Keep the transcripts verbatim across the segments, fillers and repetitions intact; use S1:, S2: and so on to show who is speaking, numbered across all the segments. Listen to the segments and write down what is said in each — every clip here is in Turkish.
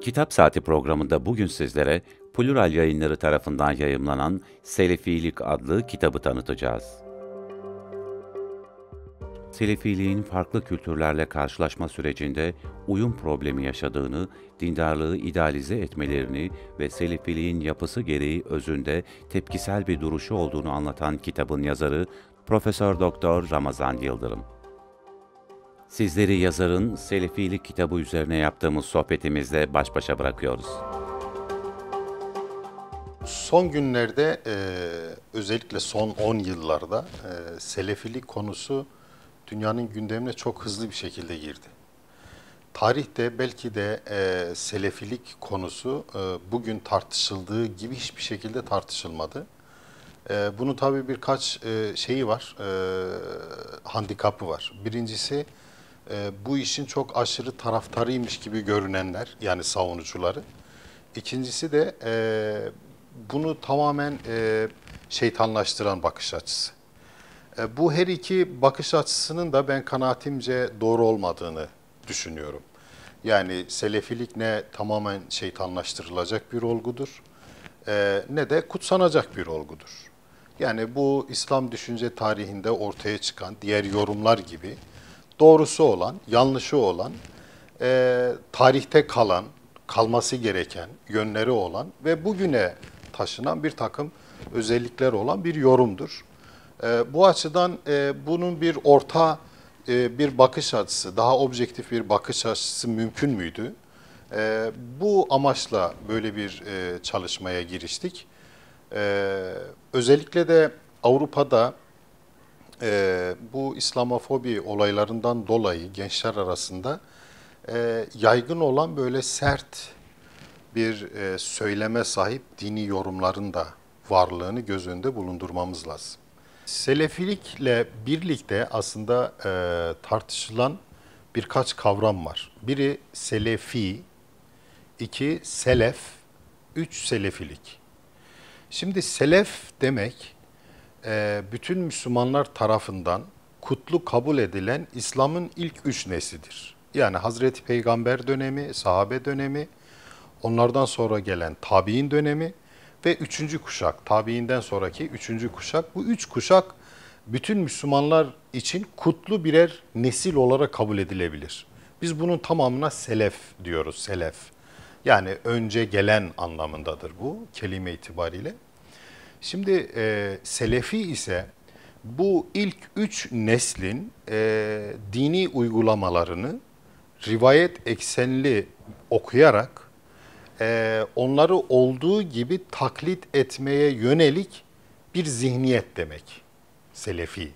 S1: Kitap Saati programında bugün sizlere Plural Yayınları tarafından yayımlanan Selefilik adlı kitabı tanıtacağız. Selefiliğin farklı kültürlerle karşılaşma sürecinde uyum problemi yaşadığını, dindarlığı idealize etmelerini ve Selefiliğin yapısı gereği özünde tepkisel bir duruşu olduğunu anlatan kitabın yazarı Profesör Doktor Ramazan Yıldırım. Sizleri yazarın Selefilik kitabı üzerine yaptığımız sohbetimizle baş başa bırakıyoruz.
S2: Son günlerde e, özellikle son on yıllarda e, Selefilik konusu dünyanın gündemine çok hızlı bir şekilde girdi. Tarihte belki de e, Selefilik konusu e, bugün tartışıldığı gibi hiçbir şekilde tartışılmadı. E, bunun tabii birkaç e, şeyi var, e, handikapı var. Birincisi e, bu işin çok aşırı taraftarıymış gibi görünenler, yani savunucuları. İkincisi de e, bunu tamamen e, şeytanlaştıran bakış açısı. E, bu her iki bakış açısının da ben kanaatimce doğru olmadığını düşünüyorum. Yani Selefilik ne tamamen şeytanlaştırılacak bir olgudur, e, ne de kutsanacak bir olgudur. Yani bu İslam düşünce tarihinde ortaya çıkan diğer yorumlar gibi doğrusu olan, yanlışı olan, e, tarihte kalan, kalması gereken yönleri olan ve bugüne taşınan bir takım özellikler olan bir yorumdur. E, bu açıdan e, bunun bir orta e, bir bakış açısı, daha objektif bir bakış açısı mümkün müydü? E, bu amaçla böyle bir e, çalışmaya giriştik. E, özellikle de Avrupa'da e, bu İslamofobi olaylarından dolayı gençler arasında e, yaygın olan böyle sert bir e, söyleme sahip dini yorumların da varlığını göz önünde bulundurmamız lazım. Selefilikle birlikte aslında e, tartışılan birkaç kavram var. Biri selefi, iki selef, üç selefilik. Şimdi selef demek e, bütün Müslümanlar tarafından kutlu kabul edilen İslam'ın ilk üç neslidir. Yani Hazreti Peygamber dönemi, sahabe dönemi, onlardan sonra gelen tabi'in dönemi ve üçüncü kuşak, tabi'inden sonraki üçüncü kuşak. Bu üç kuşak bütün Müslümanlar için kutlu birer nesil olarak kabul edilebilir. Biz bunun tamamına selef diyoruz, selef. Yani önce gelen anlamındadır bu kelime itibariyle. Şimdi e, selefi ise bu ilk üç neslin e, dini uygulamalarını rivayet eksenli okuyarak e, onları olduğu gibi taklit etmeye yönelik bir zihniyet demek selefi.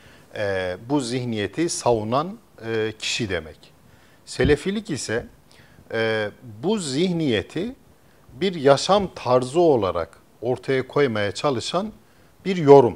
S2: E, bu zihniyeti savunan e, kişi demek. Selefilik ise e, bu zihniyeti bir yaşam tarzı olarak ortaya koymaya çalışan bir yorum.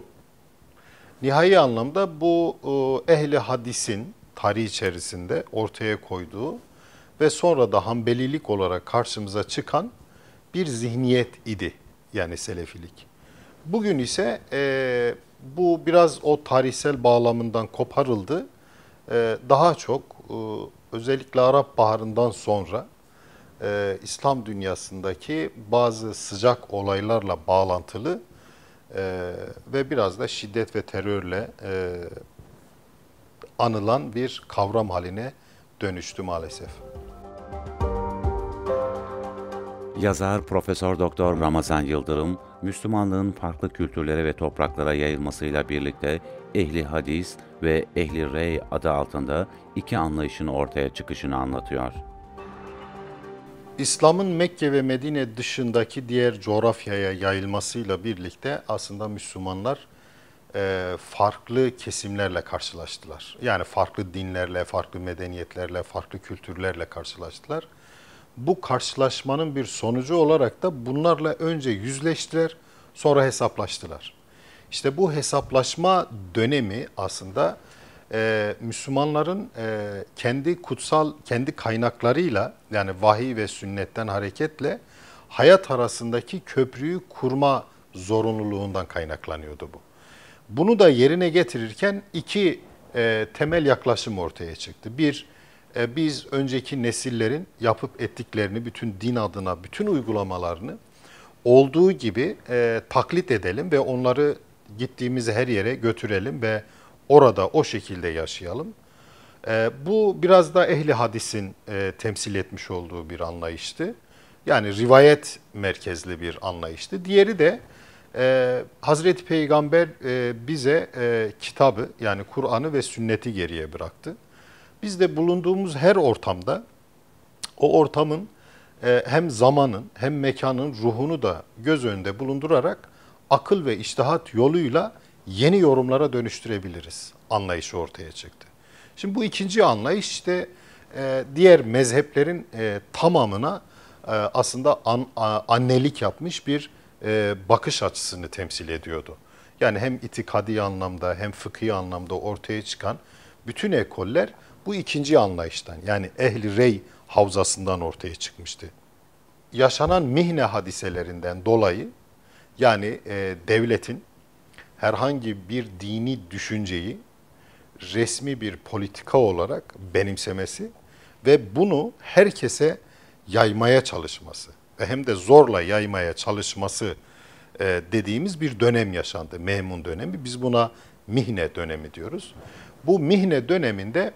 S2: Nihai anlamda bu e, ehli hadisin tarih içerisinde ortaya koyduğu ve sonra da Hanbelilik olarak karşımıza çıkan bir zihniyet idi, yani Selefilik. Bugün ise e, bu biraz o tarihsel bağlamından koparıldı. E, daha çok e, özellikle Arap Baharı'ndan sonra e, İslam dünyasındaki bazı sıcak olaylarla bağlantılı e, ve biraz da şiddet ve terörle e, anılan bir kavram haline dönüştü maalesef.
S1: Yazar Profesör Doktor Ramazan Yıldırım, Müslümanlığın farklı kültürlere ve topraklara yayılmasıyla birlikte ehli hadis ve ehli rey adı altında iki anlayışın ortaya çıkışını anlatıyor.
S2: İslam'ın Mekke ve Medine dışındaki diğer coğrafyaya yayılmasıyla birlikte aslında Müslümanlar e, farklı kesimlerle karşılaştılar. Yani farklı dinlerle, farklı medeniyetlerle, farklı kültürlerle karşılaştılar. Bu karşılaşmanın bir sonucu olarak da bunlarla önce yüzleştiler, sonra hesaplaştılar. İşte bu hesaplaşma dönemi aslında e, Müslümanların e, kendi kutsal, kendi kaynaklarıyla, yani vahiy ve sünnetten hareketle hayat arasındaki köprüyü kurma zorunluluğundan kaynaklanıyordu bu. Bunu da yerine getirirken iki e, temel yaklaşım ortaya çıktı. Bir, e, biz önceki nesillerin yapıp ettiklerini, bütün din adına, bütün uygulamalarını olduğu gibi e, taklit edelim ve onları gittiğimiz her yere götürelim ve orada o şekilde yaşayalım. E, bu biraz da ehli hadisin e, temsil etmiş olduğu bir anlayıştı. Yani rivayet merkezli bir anlayıştı. Diğeri de e, Hazreti Peygamber e, bize e, kitabı, yani Kur'an'ı ve sünneti geriye bıraktı. Biz de bulunduğumuz her ortamda o ortamın e, hem zamanın hem mekanın ruhunu da göz önünde bulundurarak akıl ve içtihat yoluyla yeni yorumlara dönüştürebiliriz anlayışı ortaya çıktı. Şimdi bu ikinci anlayış işte e, diğer mezheplerin e, tamamına e, aslında an, a, annelik yapmış bir e, bakış açısını temsil ediyordu. Yani hem itikadi anlamda hem fıkhi anlamda ortaya çıkan bütün ekoller bu ikinci anlayıştan, yani ehli rey havzasından ortaya çıkmıştı. Yaşanan mihne hadiselerinden dolayı, yani e, devletin herhangi bir dini düşünceyi resmi bir politika olarak benimsemesi ve bunu herkese yaymaya çalışması ve hem de zorla yaymaya çalışması e, dediğimiz bir dönem yaşandı. Memun dönemi. Biz buna mihne dönemi diyoruz. Bu mihne döneminde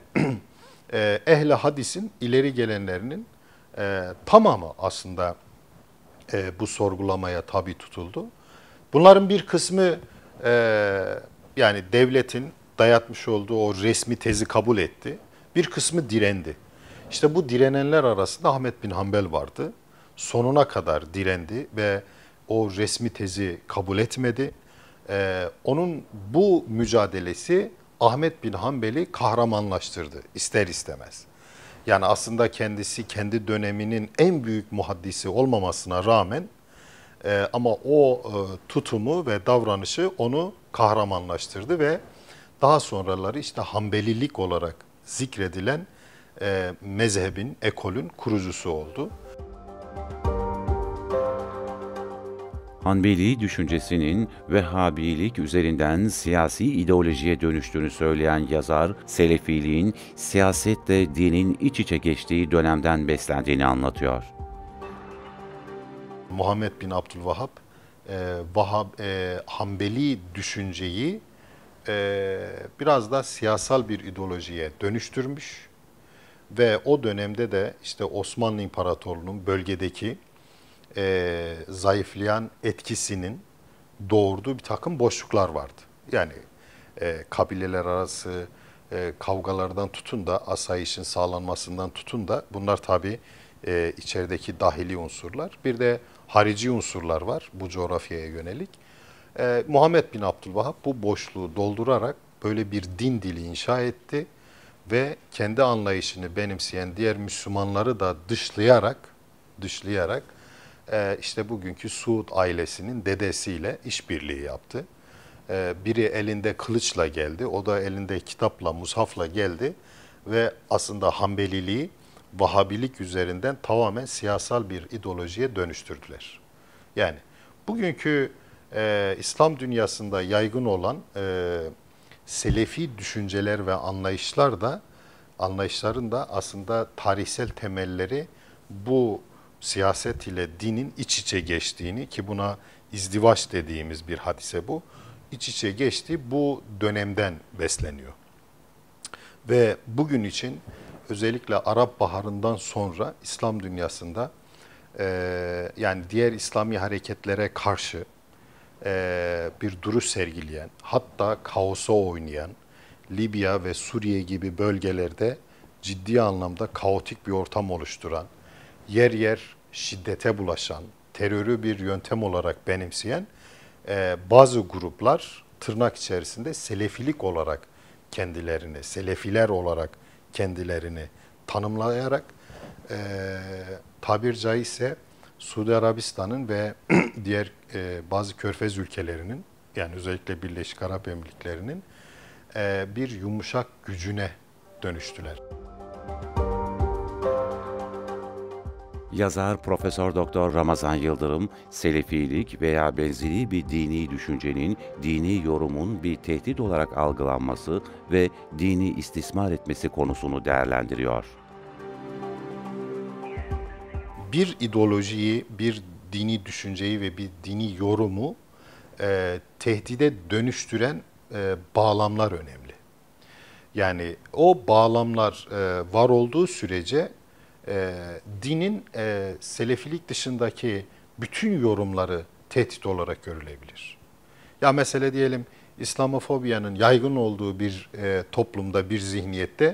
S2: e, ehl-i hadisin ileri gelenlerinin e, tamamı aslında e, bu sorgulamaya tabi tutuldu. Bunların bir kısmı e, yani devletin dayatmış olduğu o resmi tezi kabul etti. Bir kısmı direndi. İşte bu direnenler arasında Ahmet bin Hanbel vardı. Sonuna kadar direndi ve o resmi tezi kabul etmedi. Ee, onun bu mücadelesi Ahmet bin Hanbel'i kahramanlaştırdı ister istemez. Yani aslında kendisi kendi döneminin en büyük muhaddisi olmamasına rağmen e, ama o e, tutumu ve davranışı onu kahramanlaştırdı ve daha sonraları işte Hanbelilik olarak zikredilen e, mezhebin, ekolün kurucusu oldu.
S1: Hanbeli düşüncesinin Vehhabilik üzerinden siyasi ideolojiye dönüştüğünü söyleyen yazar, Selefiliğin siyasetle dinin iç içe geçtiği dönemden beslendiğini anlatıyor.
S2: Muhammed bin Abdülvahhab, e, Vahhab, e, Hanbeli düşünceyi e, biraz da siyasal bir ideolojiye dönüştürmüş ve o dönemde de işte Osmanlı İmparatorluğu'nun bölgedeki e, zayıflayan etkisinin doğurduğu bir takım boşluklar vardı. Yani e, kabileler arası e, kavgalardan tutun da asayişin sağlanmasından tutun da bunlar tabii e, içerideki dahili unsurlar. Bir de harici unsurlar var bu coğrafyaya yönelik. E, Muhammed bin Abdülvahhab bu boşluğu doldurarak böyle bir din dili inşa etti ve kendi anlayışını benimseyen diğer Müslümanları da dışlayarak dışlayarak e, işte bugünkü Suud ailesinin dedesiyle işbirliği yaptı. E, biri elinde kılıçla geldi, o da elinde kitapla, mushafla geldi ve aslında Hanbeliliği Vahabilik üzerinden tamamen siyasal bir ideolojiye dönüştürdüler. Yani bugünkü e, İslam dünyasında yaygın olan e, Selefi düşünceler ve anlayışlar da anlayışların da aslında tarihsel temelleri bu siyaset ile dinin iç içe geçtiğini, ki buna izdivaç dediğimiz bir hadise bu, iç içe geçtiği bu dönemden besleniyor. Ve bugün için özellikle Arap Baharı'ndan sonra İslam dünyasında e, yani diğer İslami hareketlere karşı e, bir duruş sergileyen, hatta kaosa oynayan Libya ve Suriye gibi bölgelerde ciddi anlamda kaotik bir ortam oluşturan, yer yer şiddete bulaşan, terörü bir yöntem olarak benimseyen e, bazı gruplar tırnak içerisinde Selefilik olarak kendilerini, Selefiler olarak kendilerini tanımlayarak e, tabir caizse Suudi Arabistan'ın ve diğer e, bazı körfez ülkelerinin, yani özellikle Birleşik Arap Emirlikleri'nin e, bir yumuşak gücüne dönüştüler.
S1: Yazar Profesör Doktor Ramazan Yıldırım, Selefilik veya benzeri bir dini düşüncenin, dini yorumun bir tehdit olarak algılanması ve dini istismar etmesi konusunu değerlendiriyor.
S2: bir ideolojiyi, bir dini düşünceyi ve bir dini yorumu e, tehdide dönüştüren e, bağlamlar önemli. Yani o bağlamlar e, var olduğu sürece e, dinin e, selefilik dışındaki bütün yorumları tehdit olarak görülebilir. Ya mesela diyelim İslamofobiyanın yaygın olduğu bir e, toplumda, bir zihniyette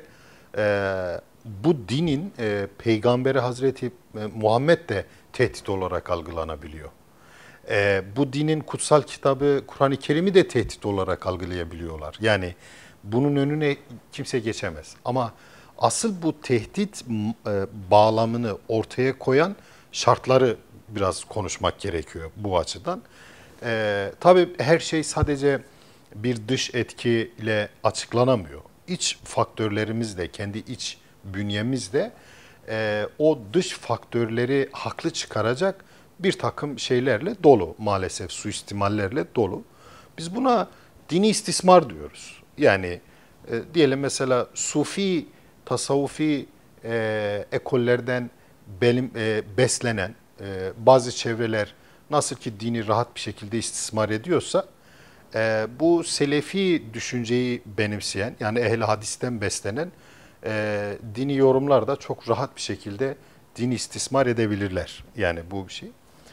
S2: e, bu dinin e, Peygamberi Hazreti e, Muhammed de tehdit olarak algılanabiliyor. E, bu dinin kutsal kitabı Kur'an-ı Kerim'i de tehdit olarak algılayabiliyorlar. Yani bunun önüne kimse geçemez. Ama asıl bu tehdit e, bağlamını ortaya koyan şartları biraz konuşmak gerekiyor bu açıdan. E, tabii her şey sadece bir dış etkiyle açıklanamıyor. İç faktörlerimiz de, kendi iç bünyemiz de e, o dış faktörleri haklı çıkaracak bir takım şeylerle dolu, maalesef suistimallerle dolu. Biz buna dini istismar diyoruz. Yani e, diyelim mesela sufi, tasavvufi e, ekollerden belim, e, beslenen e, bazı çevreler nasıl ki dini rahat bir şekilde istismar ediyorsa, e, bu selefi düşünceyi benimseyen, yani ehl-i hadisten beslenen e, dini yorumlar da çok rahat bir şekilde dini istismar edebilirler. Yani bu bir şey.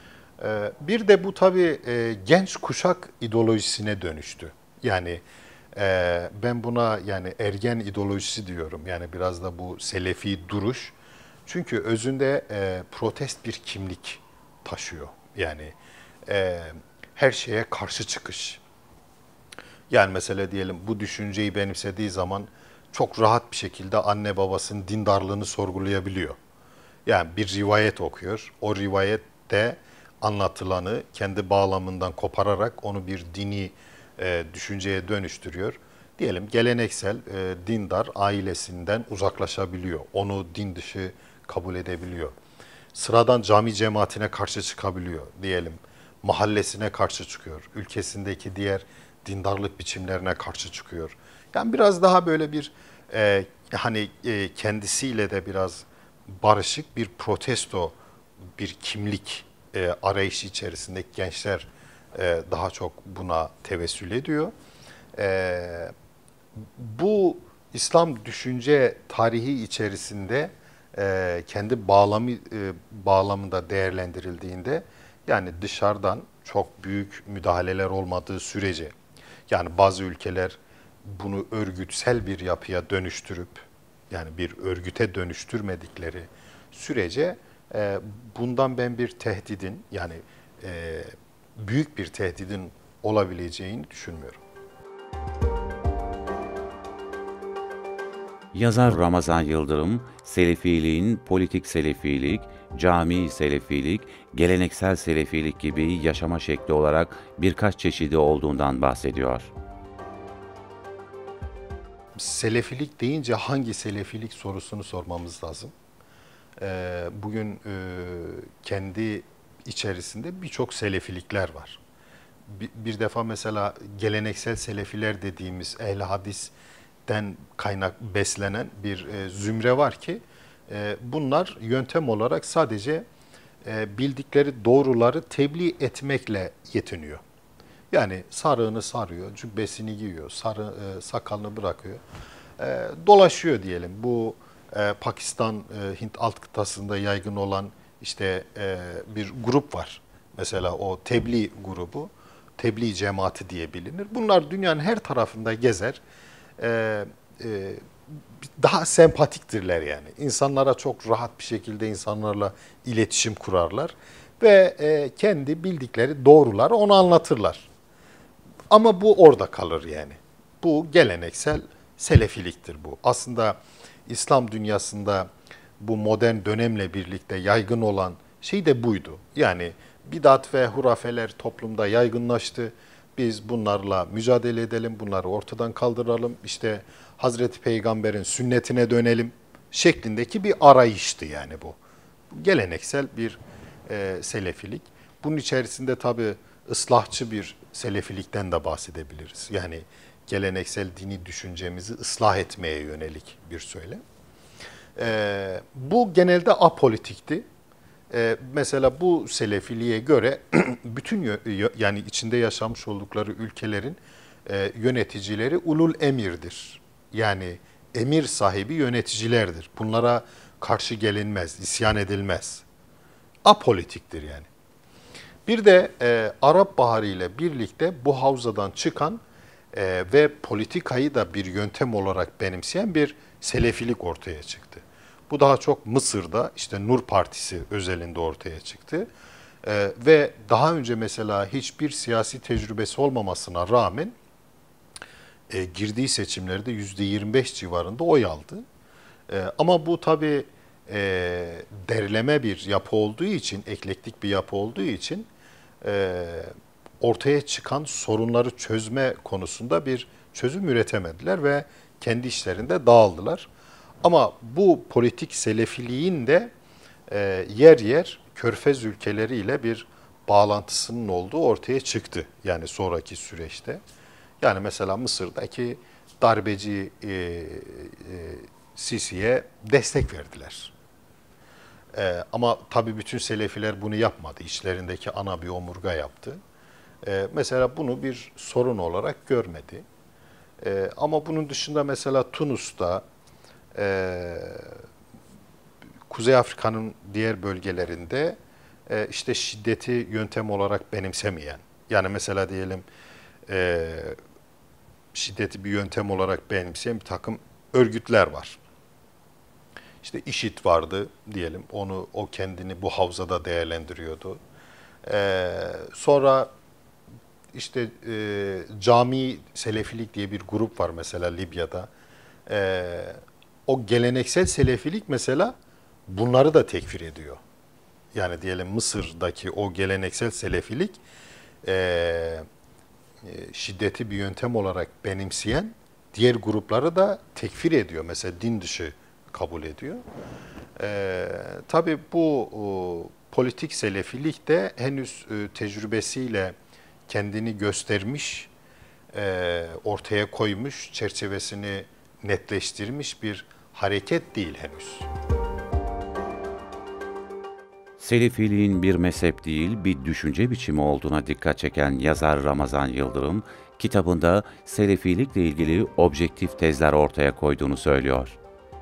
S2: E, bir de bu tabii e, genç kuşak ideolojisine dönüştü. Yani e, ben buna yani ergen ideolojisi diyorum. Yani biraz da bu selefi duruş. Çünkü özünde e, protest bir kimlik taşıyor. Yani e, her şeye karşı çıkış. Yani mesela diyelim bu düşünceyi benimsediği zaman çok rahat bir şekilde anne babasının dindarlığını sorgulayabiliyor. Yani bir rivayet okuyor. O rivayette anlatılanı kendi bağlamından kopararak onu bir dini e, düşünceye dönüştürüyor. Diyelim geleneksel e, dindar ailesinden uzaklaşabiliyor. Onu din dışı kabul edebiliyor. Sıradan cami cemaatine karşı çıkabiliyor diyelim. Mahallesine karşı çıkıyor. Ülkesindeki diğer dindarlık biçimlerine karşı çıkıyor. Yani biraz daha böyle bir e, hani e, kendisiyle de biraz barışık bir protesto, bir kimlik e, arayışı içerisindeki gençler e, daha çok buna tevessül ediyor. E, Bu İslam düşünce tarihi içerisinde e, kendi bağlamı e, bağlamında değerlendirildiğinde yani dışarıdan çok büyük müdahaleler olmadığı sürece, yani bazı ülkeler bunu örgütsel bir yapıya dönüştürüp yani bir örgüte dönüştürmedikleri sürece e, bundan ben bir tehdidin, yani e, büyük bir tehdidin olabileceğini düşünmüyorum.
S1: Yazar Ramazan Yıldırım, Selefiliğin politik selefilik, cami selefilik, geleneksel selefilik gibi yaşama şekli olarak birkaç çeşidi olduğundan bahsediyor.
S2: Selefilik deyince hangi selefilik sorusunu sormamız lazım. Ee, bugün e, kendi içerisinde birçok selefilikler var. Bir, bir defa mesela geleneksel selefiler dediğimiz ehl-i hadisten kaynak beslenen bir e, zümre var ki e, bunlar yöntem olarak sadece e, bildikleri doğruları tebliğ etmekle yetiniyor. Yani sarığını sarıyor, cübbesini giyiyor, sarı, e, sakalını bırakıyor. E, dolaşıyor diyelim. Bu e, Pakistan, e, Hint alt kıtasında yaygın olan işte e, bir grup var. Mesela o tebliğ grubu, tebliğ cemaati diye bilinir. Bunlar dünyanın her tarafında gezer. E, e, Daha sempatiktirler yani. İnsanlara çok rahat bir şekilde insanlarla iletişim kurarlar. Ve e, kendi bildikleri doğruları onu anlatırlar. Ama bu orada kalır yani. Bu geleneksel selefiliktir bu. Aslında İslam dünyasında bu modern dönemle birlikte yaygın olan şey de buydu. Yani bidat ve hurafeler toplumda yaygınlaştı. Biz bunlarla mücadele edelim, bunları ortadan kaldıralım. İşte Hazreti Peygamber'in sünnetine dönelim şeklindeki bir arayıştı yani bu. Geleneksel bir e, selefilik. Bunun içerisinde tabii ıslahçı bir selefilikten de bahsedebiliriz. Yani geleneksel dini düşüncemizi ıslah etmeye yönelik bir söylem. Ee, bu genelde apolitikti. E, mesela bu Selefiliğe göre bütün yö- yani içinde yaşamış oldukları ülkelerin e, yöneticileri ulul emirdir. Yani emir sahibi yöneticilerdir. Bunlara karşı gelinmez, isyan edilmez. Apolitiktir yani. Bir de e, Arap Baharı ile birlikte bu havzadan çıkan e, ve politikayı da bir yöntem olarak benimseyen bir Selefilik ortaya çıktı. Bu daha çok Mısır'da işte Nur Partisi özelinde ortaya çıktı. E, ve daha önce mesela hiçbir siyasi tecrübesi olmamasına rağmen e, girdiği seçimlerde yüzde yirmi beş civarında oy aldı. E, ama bu tabii e, derleme bir yapı olduğu için, eklektik bir yapı olduğu için e, ortaya çıkan sorunları çözme konusunda bir çözüm üretemediler ve kendi işlerinde dağıldılar. Ama bu politik selefiliğin de e, yer yer Körfez ülkeleriyle bir bağlantısının olduğu ortaya çıktı. Yani sonraki süreçte. Yani mesela Mısır'daki darbeci e, e, Sisi'ye destek verdiler. E, ama tabii bütün Selefiler bunu yapmadı. İçlerindeki ana bir omurga yaptı. E, mesela bunu bir sorun olarak görmedi. E, ama bunun dışında mesela Tunus'ta, e, Kuzey Afrika'nın diğer bölgelerinde e, işte şiddeti yöntem olarak benimsemeyen, yani mesela diyelim e, şiddeti bir yöntem olarak benimseyen bir takım örgütler var. İşte IŞİD vardı diyelim, onu o kendini bu havzada değerlendiriyordu. E, sonra işte e, Cami Selefilik diye bir grup var mesela Libya'da. E, o geleneksel Selefilik mesela bunları da tekfir ediyor. Yani diyelim Mısır'daki o geleneksel Selefilik e, e, şiddeti bir yöntem olarak benimseyen diğer grupları da tekfir ediyor. Mesela din dışı kabul ediyor. E, tabii bu o, politik Selefilik de henüz e, tecrübesiyle kendini göstermiş, e, ortaya koymuş, çerçevesini netleştirmiş bir hareket değil henüz.
S1: Selefiliğin bir mezhep değil, bir düşünce biçimi olduğuna dikkat çeken yazar Ramazan Yıldırım, kitabında Selefilikle ilgili objektif tezler ortaya koyduğunu söylüyor.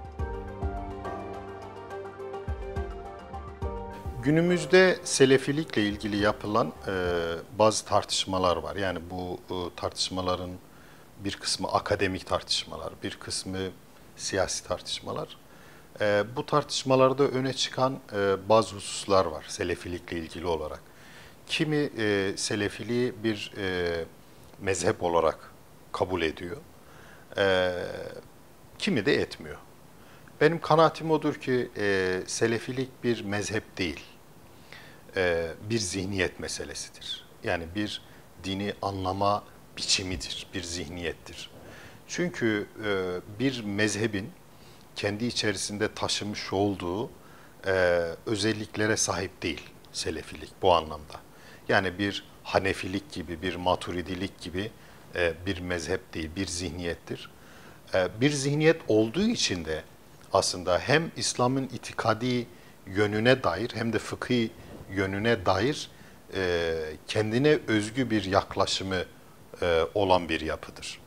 S2: Günümüzde Selefilikle ilgili yapılan e, bazı tartışmalar var. Yani bu e, tartışmaların bir kısmı akademik tartışmalar, bir kısmı siyasi tartışmalar. E, bu tartışmalarda öne çıkan e, bazı hususlar var Selefilikle ilgili olarak. Kimi e, Selefiliği bir e, mezhep olarak kabul ediyor, e, kimi de etmiyor. Benim kanaatim odur ki e, Selefilik bir mezhep değil, e, bir zihniyet meselesidir. Yani bir dini anlama biçimidir, bir zihniyettir. Çünkü e, bir mezhebin kendi içerisinde taşımış olduğu e, özelliklere sahip değil Selefilik bu anlamda. Yani bir Hanefilik gibi, bir Maturidilik gibi e, bir mezhep değil, bir zihniyettir. E, bir zihniyet olduğu için de aslında hem İslam'ın itikadi yönüne dair hem de fıkhi yönüne dair e, kendine özgü bir yaklaşımı e, olan bir yapıdır.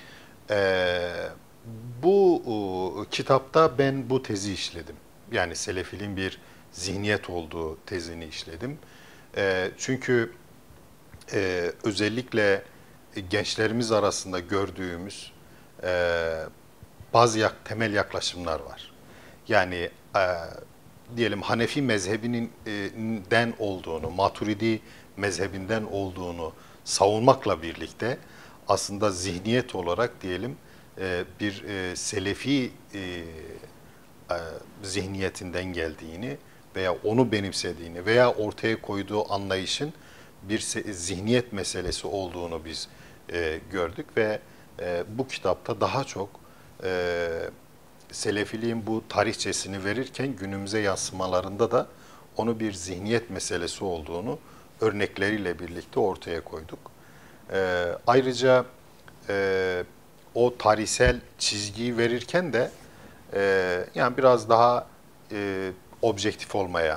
S2: E, bu e, kitapta ben bu tezi işledim. Yani Selefiliğin bir zihniyet olduğu tezini işledim. E, çünkü e, özellikle gençlerimiz arasında gördüğümüz e, bazı yak, temel yaklaşımlar var. Yani e, diyelim Hanefi mezhebinin e, den olduğunu, Maturidi mezhebinden olduğunu savunmakla birlikte aslında zihniyet olarak diyelim e, bir e, Selefi e, e, zihniyetinden geldiğini veya onu benimsediğini veya ortaya koyduğu anlayışın bir zihniyet meselesi olduğunu biz e, gördük ve e, bu kitapta daha çok e, Selefiliğin bu tarihçesini verirken günümüze yansımalarında da onu bir zihniyet meselesi olduğunu örnekleriyle birlikte ortaya koyduk. E, ayrıca e, o tarihsel çizgiyi verirken de e, yani biraz daha e, objektif olmaya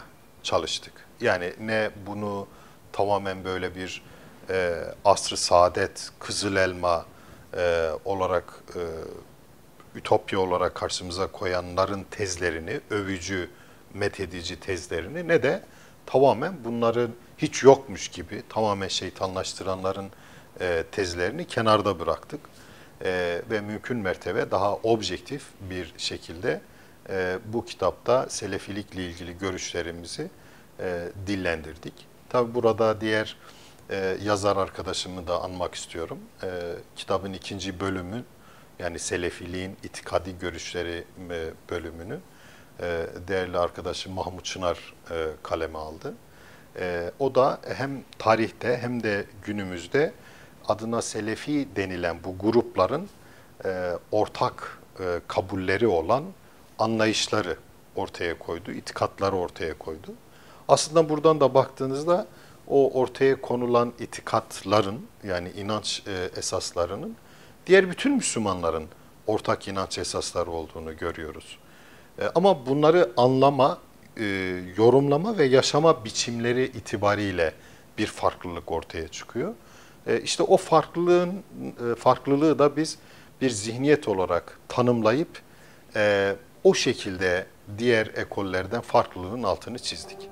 S2: çalıştık. Yani ne bunu tamamen böyle bir e, asr-ı saadet, kızıl elma e, olarak, e, ütopya olarak karşımıza koyanların tezlerini, övücü, methedici tezlerini, ne de tamamen bunların hiç yokmuş gibi tamamen şeytanlaştıranların e, tezlerini kenarda bıraktık. E, ve mümkün mertebe daha objektif bir şekilde e, bu kitapta Selefilikle ilgili görüşlerimizi e, dillendirdik. Tabi burada diğer e, yazar arkadaşımı da anmak istiyorum. E, kitabın ikinci bölümü, yani Selefiliğin itikadi görüşleri e, bölümünü e, değerli arkadaşım Mahmut Çınar e, kaleme aldı. E, o da hem tarihte hem de günümüzde adına Selefi denilen bu grupların e, ortak e, kabulleri olan anlayışları ortaya koydu, itikatları ortaya koydu. Aslında buradan da baktığınızda o ortaya konulan itikatların, yani inanç e, esaslarının diğer bütün Müslümanların ortak inanç esasları olduğunu görüyoruz. E, ama bunları anlama, e, yorumlama ve yaşama biçimleri itibariyle bir farklılık ortaya çıkıyor. E, işte o farklılığın e, farklılığı da biz bir zihniyet olarak tanımlayıp e, o şekilde diğer ekollerden farklılığın altını çizdik.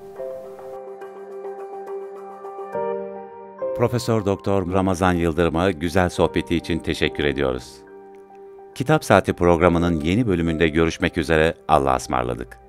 S1: Profesör Doktor Ramazan Yıldırım'a güzel sohbeti için teşekkür ediyoruz. Kitap Saati programının yeni bölümünde görüşmek üzere, Allah'a ısmarladık.